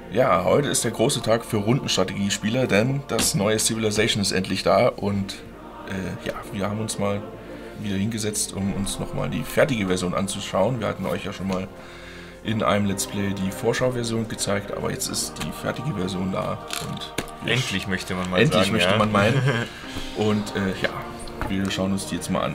Ja, heute ist der große Tag für Rundenstrategiespieler, denn das neue Civilization ist endlich da und ja, wir haben uns mal wieder hingesetzt, um uns nochmal die fertige Version anzuschauen. Wir hatten euch ja schon mal in einem Let's Play die Vorschauversion gezeigt, aber jetzt ist die fertige Version da und endlich möchte man mal endlich sagen. Möchte man meinen. Und ja, wir schauen uns die jetzt mal an.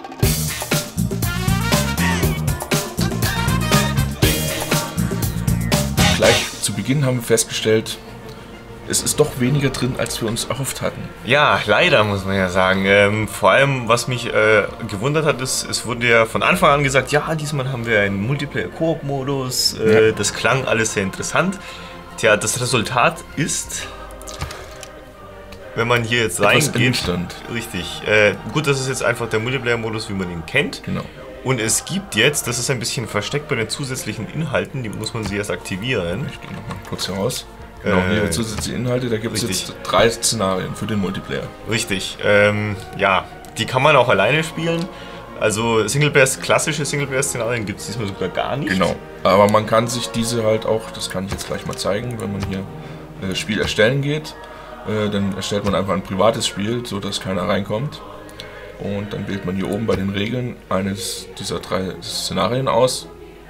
Gleich zu Beginn haben wir festgestellt, es ist doch weniger drin, als wir uns erhofft hatten. Ja, leider muss man ja sagen. Vor allem, was mich gewundert hat, ist, es wurde ja von Anfang an gesagt, ja, diesmal haben wir einen Multiplayer-Koop-Modus. Ja. Das klang alles sehr interessant. Tja, das Resultat ist, wenn man hier jetzt reingeht, ernüchternd. richtig. Gut, das ist jetzt einfach der Multiplayer-Modus, wie man ihn kennt. Genau. Und es gibt jetzt, das ist ein bisschen versteckt bei den zusätzlichen Inhalten, die muss man sie erst aktivieren. Ich gehe nochmal kurz hier raus. Genau, hier zusätzliche Inhalte, da gibt es jetzt 3 Szenarien für den Multiplayer. Richtig, ja, die kann man auch alleine spielen. Also klassische Singleplayer-Szenarien gibt es diesmal sogar gar nicht. Genau, aber man kann sich diese halt auch, das kann ich jetzt gleich mal zeigen, wenn man hier Spiel erstellen geht, dann erstellt man einfach ein privates Spiel, so dass keiner reinkommt. Und dann wählt man hier oben bei den Regeln eines dieser 3 Szenarien aus.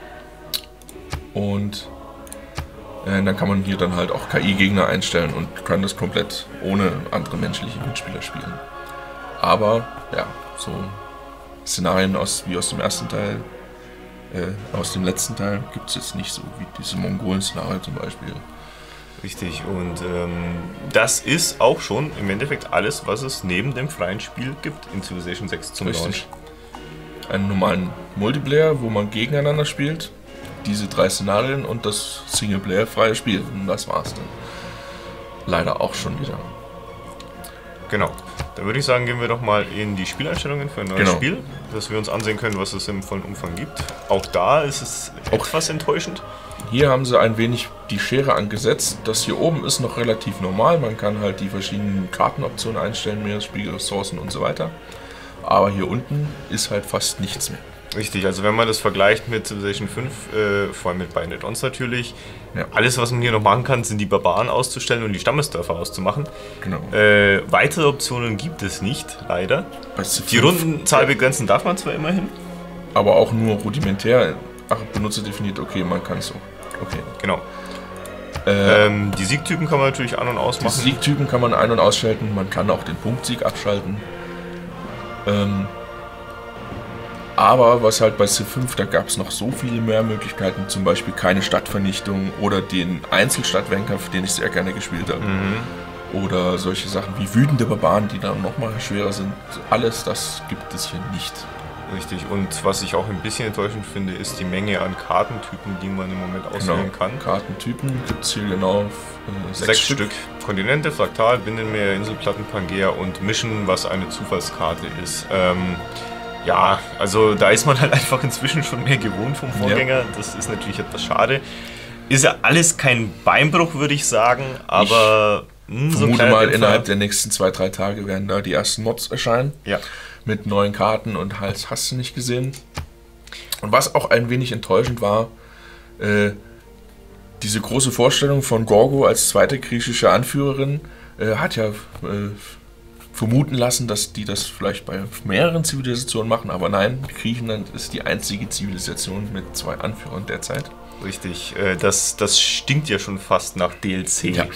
Und dann kann man hier dann halt auch KI-Gegner einstellen und kann das komplett ohne andere menschliche Mitspieler spielen. Aber ja, so Szenarien wie aus dem ersten Teil, aus dem letzten Teil gibt es jetzt nicht so, wie diese Mongolen-Szenario zum Beispiel. Richtig, und das ist auch schon im Endeffekt alles, was es neben dem freien Spiel gibt in Civilization 6 zum Launch. Einen normalen Multiplayer, wo man gegeneinander spielt, diese 3 Szenarien und das Singleplayer-freie Spiel. Und das war's dann. Leider auch schon wieder. Genau. Dann würde ich sagen, gehen wir doch mal in die Spieleinstellungen für ein neues Spiel, dass wir uns ansehen können, was es im vollen Umfang gibt. Auch da ist es etwas enttäuschend. Hier haben sie ein wenig die Schere angesetzt. Das hier oben ist noch relativ normal. Man kann halt die verschiedenen Kartenoptionen einstellen, Meeresspiegelressourcen und so weiter. Aber hier unten ist halt fast nichts mehr. Richtig, also wenn man das vergleicht mit Civilization 5, vor allem mit Binded Ons natürlich, ja. Alles, was man hier noch machen kann, sind die Barbaren auszustellen und die Stammesdörfer auszumachen. Genau. Weitere Optionen gibt es nicht, leider. Die Rundenzahl begrenzen darf man zwar immerhin. Aber auch nur rudimentär. Benutzer definiert, okay, man kann es auch. Okay. Genau. Die Siegtypen kann man natürlich an- und ausmachen. Die Siegtypen kann man ein- und ausschalten. Man kann auch den Punktsieg abschalten. Aber was halt bei Civ 5, da gab es noch so viele mehr Möglichkeiten. Zum Beispiel keine Stadtvernichtung oder den Einzelstadtwehrkampf, den ich sehr gerne gespielt habe. Oder solche Sachen wie wütende Barbaren, die dann nochmal schwerer sind. Alles das gibt es hier nicht. Richtig, und was ich auch ein bisschen enttäuschend finde, ist die Menge an Kartentypen, die man im Moment auswählen kann. Kartentypen gibt es hier genau 6 Stück. Kontinente, Fraktal, Binnenmeer, Inselplatten, Pangea und Mission, was eine Zufallskarte ist. Ja, also da ist man halt einfach inzwischen schon mehr gewohnt vom Vorgänger. Ja. Das ist natürlich etwas schade. Ist ja alles kein Beinbruch, würde ich sagen, aber ich vermute mal, innerhalb der nächsten 2-3 Tage werden da die ersten Mods erscheinen. Ja. Mit neuen Karten und Hals hast du nicht gesehen. Und was auch ein wenig enttäuschend war, diese große Vorstellung von Gorgo als zweite griechische Anführerin hat ja vermuten lassen, dass die das vielleicht bei mehreren Zivilisationen machen, aber nein, Griechenland ist die einzige Zivilisation mit 2 Anführern derzeit. Richtig, das stinkt ja schon fast nach DLC. Ja.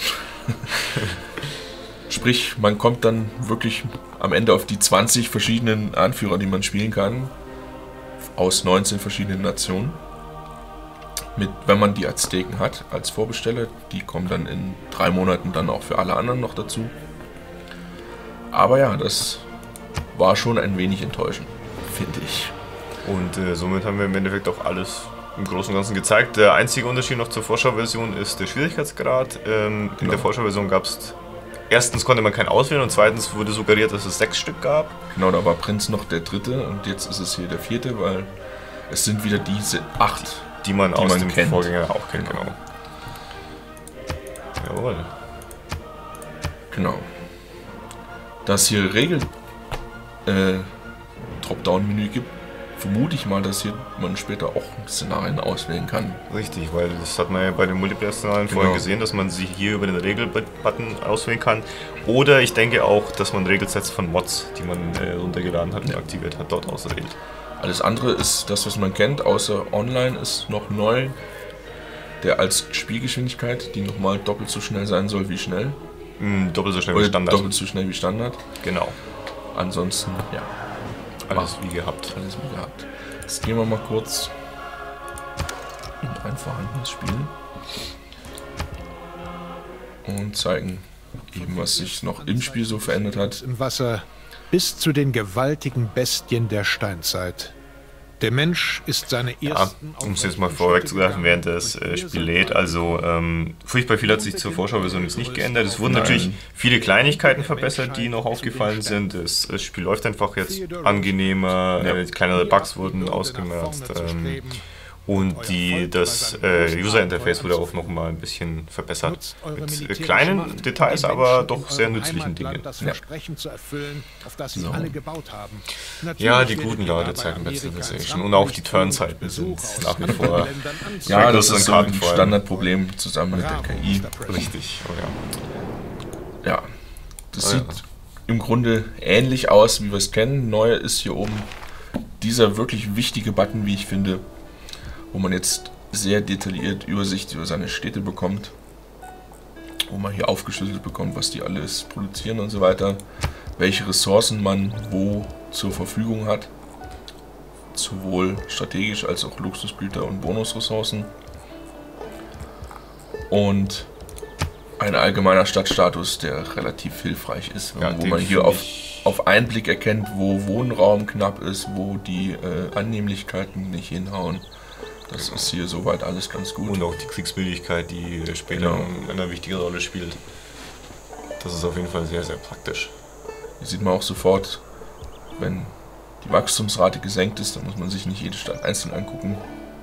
Sprich, man kommt dann wirklich am Ende auf die 20 verschiedenen Anführer, die man spielen kann, aus 19 verschiedenen Nationen. Wenn man die Azteken hat als Vorbesteller, die kommen dann in 3 Monaten dann auch für alle anderen noch dazu. Aber ja, das war schon ein wenig enttäuschend, finde ich. Und somit haben wir im Endeffekt auch alles im Großen und Ganzen gezeigt. Der einzige Unterschied noch zur Vorschauversion ist der Schwierigkeitsgrad. In der Vorschauversion gab es, erstens konnte man keinen auswählen und zweitens wurde suggeriert, dass es 6 Stück gab. Genau, da war Prinz noch der 3. und jetzt ist es hier der 4., weil es sind wieder diese 8, die man aus dem Vorgänger auch kennt. Genau. Jawohl. Genau. Das hier Regel Dropdown-Menü gibt, vermute ich mal, dass hier man später auch Szenarien auswählen kann. Richtig, weil das hat man ja bei den Multiplayer-Szenarien vorhin gesehen, dass man sie hier über den Regel-Button auswählen kann. Oder ich denke auch, dass man Regelsets von Mods, die man runtergeladen hat und aktiviert hat, dort auswählt. Alles andere ist das, was man kennt, außer Online ist noch neu. Der als Spielgeschwindigkeit, die nochmal doppelt so schnell sein soll wie schnell. Doppelt so schnell wie Standard. Doppelt so schnell wie Standard. Genau. Ansonsten, ja. Alles wie gehabt. Alles wie gehabt. Jetzt gehen wir mal kurz in ein vorhandenes Spiel und zeigen eben, was sich noch im Spiel so verändert hat. Im Wasser bis zu den gewaltigen Bestien der Steinzeit. Der Mensch ist seine ersten... Ja, um es jetzt mal vorwegzugreifen, während das Spiel lädt, also furchtbar viel hat sich zur Vorschauversion jetzt nicht geändert. Es wurden natürlich viele Kleinigkeiten verbessert, die noch aufgefallen sind. Das Spiel läuft einfach jetzt angenehmer, kleinere Bugs wurden ausgemerzt. Und das User-Interface wurde auch noch mal ein bisschen verbessert. Mit kleinen Details, aber doch sehr nützlichen Dingen. Ja, die guten Ladezeiten bei Civilization und auch die Turnzeiten sind nach wie vor... Ja, das ist so ein Standardproblem zusammen mit der KI. Richtig, oh ja. Ja, das sieht im Grunde ähnlich aus, wie wir es kennen. Neu ist hier oben dieser wirklich wichtige Button, wie ich finde, wo man jetzt sehr detailliert Übersicht über seine Städte bekommt, wo man hier aufgeschlüsselt bekommt, was die alles produzieren und so weiter, welche Ressourcen man wo zur Verfügung hat, sowohl strategisch als auch Luxusgüter und Bonusressourcen, und ein allgemeiner Stadtstatus, der relativ hilfreich ist, wo man hier auf einen Blick erkennt, wo Wohnraum knapp ist, wo die Annehmlichkeiten nicht hinhauen. Das ist hier soweit alles ganz gut. Und auch die Kriegsmüdigkeit, die später eine wichtige Rolle spielt. Das ist auf jeden Fall sehr, sehr praktisch. Hier sieht man auch sofort, wenn die Wachstumsrate gesenkt ist, dann muss man sich nicht jede Stadt einzeln angucken.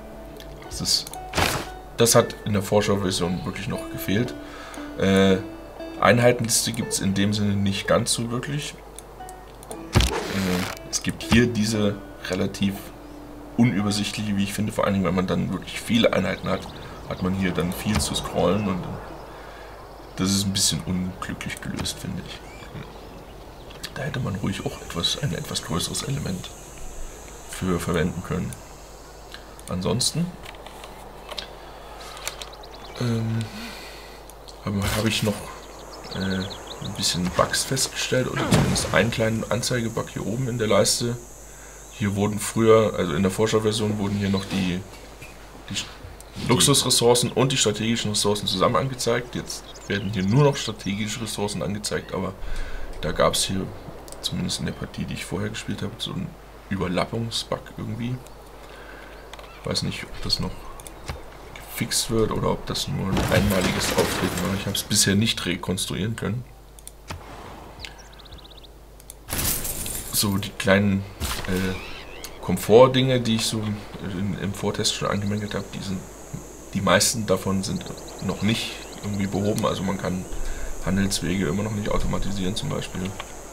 Das hat in der Vorschauversion wirklich noch gefehlt. Einheitenliste gibt es in dem Sinne nicht ganz so wirklich. Es gibt hier diese relativ unübersichtliche, wie ich finde, vor allen Dingen, wenn man dann wirklich viele Einheiten hat, hat man hier dann viel zu scrollen, und das ist ein bisschen unglücklich gelöst, finde ich. Da hätte man ruhig auch ein etwas größeres Element für verwenden können. Ansonsten habe ich noch ein bisschen Bugs festgestellt, oder zumindest einen kleinen Anzeigebug hier oben in der Leiste. Hier wurden früher, also in der Vorschauversion, wurden hier noch die Luxusressourcen und die strategischen Ressourcen zusammen angezeigt. Jetzt werden hier nur noch strategische Ressourcen angezeigt, aber da gab es hier, zumindest in der Partie, die ich vorher gespielt habe, so einen Überlappungsbug irgendwie. Ich weiß nicht, ob das noch gefixt wird oder ob das nur ein einmaliges Auftreten war. Ich habe es bisher nicht rekonstruieren können. So die kleinen Komfortdinge, die ich so im Vortest schon angemeldet habe, die meisten davon sind noch nicht irgendwie behoben. Also man kann Handelswege immer noch nicht automatisieren zum Beispiel.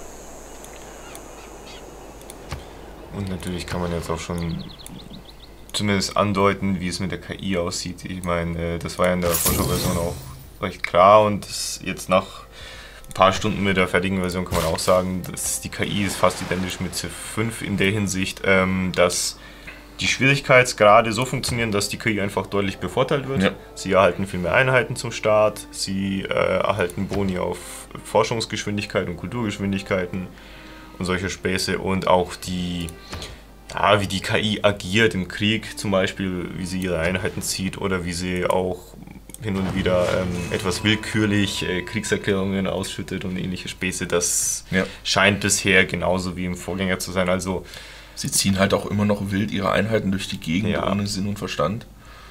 Und natürlich kann man jetzt auch schon zumindest andeuten, wie es mit der KI aussieht. Ich meine, das war ja in der Vorschauversion auch recht klar, und das jetzt nach ein paar Stunden mit der fertigen Version kann man auch sagen, dass die KI ist fast identisch mit Civ 5 in der Hinsicht, dass die Schwierigkeitsgrade so funktionieren, dass die KI einfach deutlich bevorteilt wird. Ja. Sie erhalten viel mehr Einheiten zum Start, sie erhalten Boni auf Forschungsgeschwindigkeit und Kulturgeschwindigkeiten und solche Späße, und auch wie die KI agiert im Krieg zum Beispiel, wie sie ihre Einheiten zieht oder wie sie auch hin und wieder etwas willkürlich Kriegserklärungen ausschüttet und ähnliche Späße. Das scheint bisher genauso wie im Vorgänger zu sein. Also sie ziehen halt auch immer noch wild ihre Einheiten durch die Gegend, ohne Sinn und Verstand.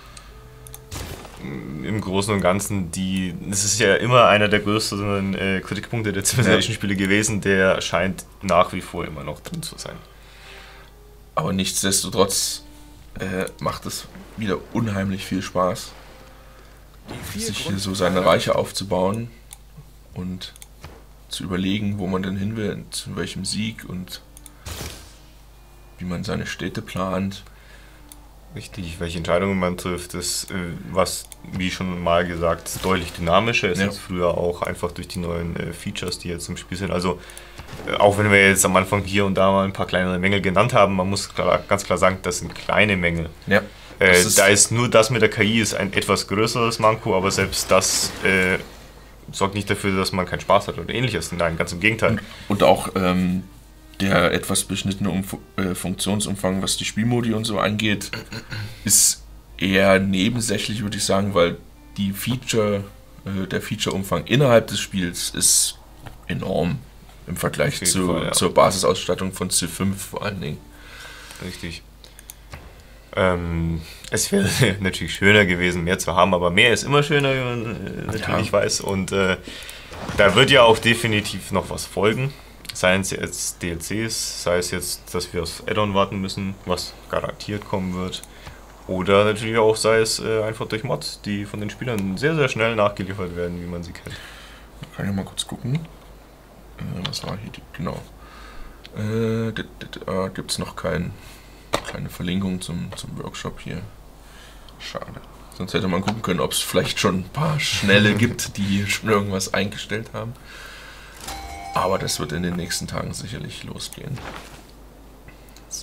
Im Großen und Ganzen, das ist ja immer einer der größten Kritikpunkte der Civilization-Spiele gewesen, der scheint nach wie vor immer noch drin zu sein. Aber nichtsdestotrotz macht es wieder unheimlich viel Spaß, sich hier so seine Reiche aufzubauen und zu überlegen, wo man denn hin will, zu welchem Sieg, und wie man seine Städte plant. Richtig, welche Entscheidungen man trifft, ist, was, wie schon mal gesagt, deutlich dynamischer ist als früher, auch einfach durch die neuen Features, die jetzt im Spiel sind. Also, auch wenn wir jetzt am Anfang hier und da mal ein paar kleinere Mängel genannt haben, man muss ganz klar sagen, das sind kleine Mängel. Ja. Da ist nur das mit der KI ist ein etwas größeres Manko, aber selbst das sorgt nicht dafür, dass man keinen Spaß hat oder ähnliches. Nein, ganz im Gegenteil. Und auch der etwas beschnittene Funktionsumfang, was die Spielmodi und so angeht, ist eher nebensächlich, würde ich sagen, weil der Feature-Umfang innerhalb des Spiels ist enorm im Vergleich zur Basisausstattung von Civ 5 vor allen Dingen. Richtig. Es wäre natürlich schöner gewesen, mehr zu haben, aber mehr ist immer schöner, wie man natürlich weiß. Und da wird ja auch definitiv noch was folgen. Sei es jetzt DLCs, sei es jetzt, dass wir aufs Add-on warten müssen, was garantiert kommen wird. Oder natürlich auch, sei es einfach durch Mods, die von den Spielern sehr, sehr schnell nachgeliefert werden, wie man sie kennt. Kann ich mal kurz gucken. Was war hier? Genau. Gibt es noch keine Verlinkung zum Workshop hier. Schade. Sonst hätte man gucken können, ob es vielleicht schon ein paar Schnelle gibt, die schon irgendwas eingestellt haben. Aber das wird in den nächsten Tagen sicherlich losgehen. So.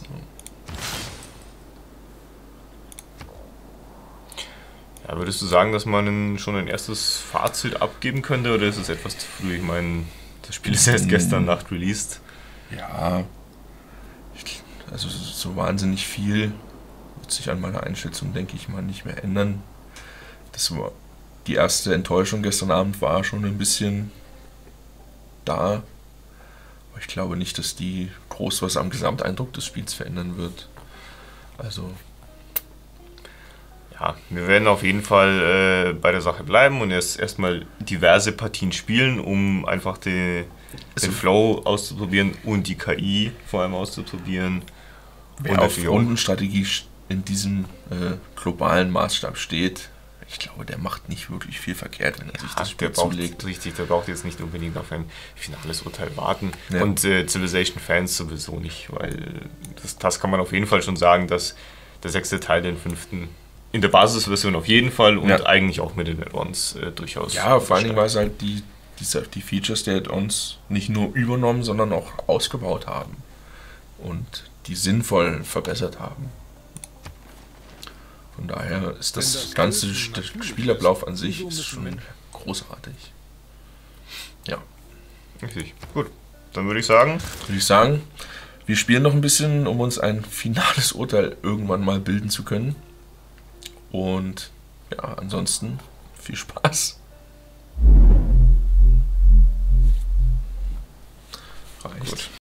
Ja, würdest du sagen, dass man schon ein erstes Fazit abgeben könnte, oder ist es etwas zu früh? Ich meine, das Spiel ist erst gestern Nacht released. Ja, also so wahnsinnig viel wird sich an meiner Einschätzung, denke ich mal, nicht mehr ändern. Die erste Enttäuschung gestern Abend war schon ein bisschen da, aber ich glaube nicht, dass die groß was am Gesamteindruck des Spiels verändern wird. Also ja, wir werden auf jeden Fall bei der Sache bleiben und erstmal diverse Partien spielen, um einfach den Flow auszuprobieren und die KI vor allem auszuprobieren. Wer auf Rundenstrategie in diesem globalen Maßstab steht, ich glaube, der macht nicht wirklich viel verkehrt, wenn er sich das Spiel zulegt. Richtig, der braucht jetzt nicht unbedingt auf ein finales Urteil warten. Ja. Und Civilization-Fans sowieso nicht, weil das kann man auf jeden Fall schon sagen, dass der 6. Teil den 5. in der Basisversion auf jeden Fall und eigentlich auch mit den Add-ons durchaus. Ja, vor allen Dingen, weil es halt die Features der Add-ons nicht nur übernommen, sondern auch ausgebaut haben und die sinnvoll verbessert haben. Von daher ist das ganze Spielablauf an sich ist schon großartig. Ja. Richtig. Gut. Dann würde ich sagen, wir spielen noch ein bisschen, um uns ein finales Urteil irgendwann mal bilden zu können. Und ja, ansonsten viel Spaß. Reicht. Gut.